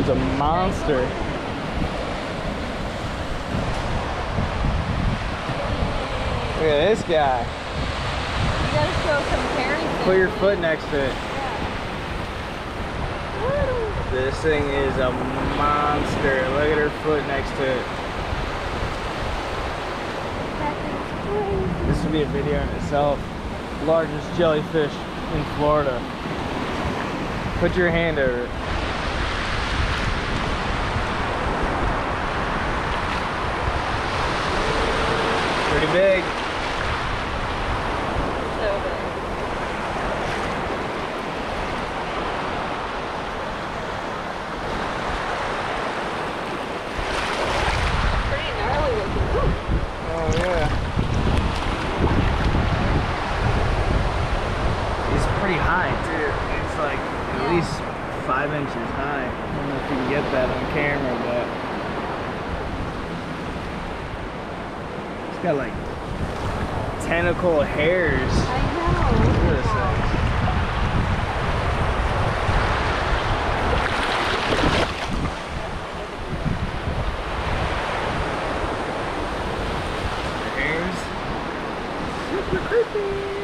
dude's a monster. Look at this guy. You gotta show some parents. Put your foot next to it. Yeah. This thing is a monster. Look at her foot next to it. That thing's crazy. This would be a video in itself. Largest jellyfish in Florida. Put your hand over it. Pretty big. So big. Pretty gnarly looking. Woo. Oh yeah. It's pretty high too. It's like at least 5 inches high. I don't know if you can get that on camera, but it's got like tentacle hairs. I know. Look at this thing. Hairs. Super creepy.